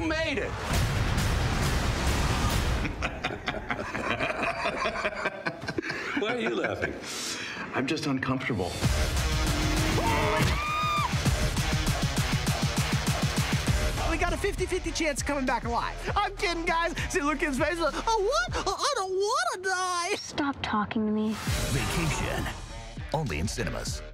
made it. Why are you laughing? I'm just uncomfortable. We got a 50-50 chance of coming back alive. I'm kidding, guys. See, look in his face. Like, oh, what? Oh, I don't want to die. Stop talking to me. Vacation. Only in cinemas.